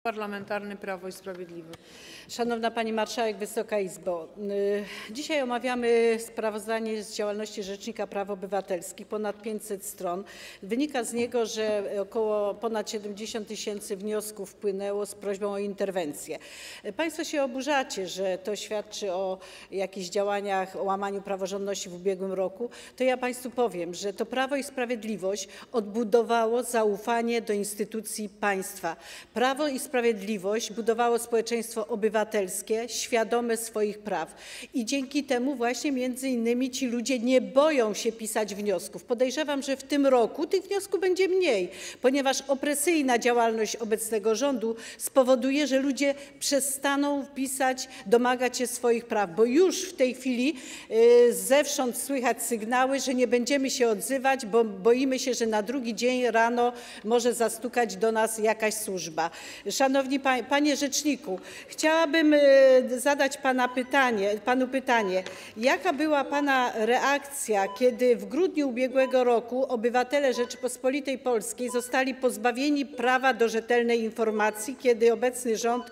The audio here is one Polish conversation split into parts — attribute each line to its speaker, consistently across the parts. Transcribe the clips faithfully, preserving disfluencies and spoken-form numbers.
Speaker 1: Parlamentarny Prawo i Sprawiedliwość.
Speaker 2: Szanowna Pani Marszałek, Wysoka Izbo! Dzisiaj omawiamy sprawozdanie z działalności Rzecznika Praw Obywatelskich, ponad pięćset stron. Wynika z niego, że około ponad siedemdziesiąt tysięcy wniosków wpłynęło z prośbą o interwencję. Państwo się oburzacie, że to świadczy o jakichś działaniach, o łamaniu praworządności w ubiegłym roku. To ja Państwu powiem, że to Prawo i Sprawiedliwość odbudowało zaufanie do instytucji państwa. Prawo i Sprawiedliwość budowało społeczeństwo obywatelskie, świadome swoich praw i dzięki temu właśnie między innymi ci ludzie nie boją się pisać wniosków. Podejrzewam, że w tym roku tych wniosków będzie mniej, ponieważ opresyjna działalność obecnego rządu spowoduje, że ludzie przestaną pisać, domagać się swoich praw, bo już w tej chwili yy, zewsząd słychać sygnały, że nie będziemy się odzywać, bo boimy się, że na drugi dzień rano może zastukać do nas jakaś służba. Szanowni Panie, Panie Rzeczniku, chciałabym zadać pana pytanie, Panu pytanie. Jaka była Pana reakcja, kiedy w grudniu ubiegłego roku obywatele Rzeczypospolitej Polskiej zostali pozbawieni prawa do rzetelnej informacji, kiedy obecny rząd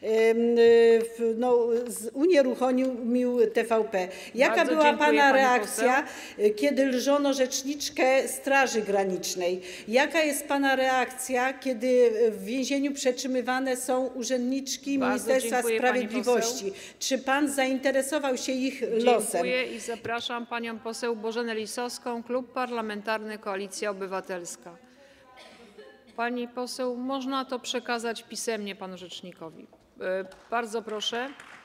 Speaker 2: no, unieruchomił T V P? Jaka
Speaker 1: Bardzo
Speaker 2: była
Speaker 1: dziękuję,
Speaker 2: Pana
Speaker 1: pani
Speaker 2: reakcja,
Speaker 1: poseł.
Speaker 2: kiedy lżono rzeczniczkę Straży Granicznej? Jaka jest Pana reakcja, kiedy w więzieniu przetrzymywane są urzędniczki
Speaker 1: Bardzo
Speaker 2: Ministerstwa
Speaker 1: dziękuję, pani
Speaker 2: Sprawiedliwości? Czy Pan zainteresował się ich losem?
Speaker 1: Dziękuję i zapraszam panią poseł Bożenę Lisowską, Klub Parlamentarny Koalicja Obywatelska. Pani poseł, można to przekazać pisemnie panu rzecznikowi. Bardzo proszę.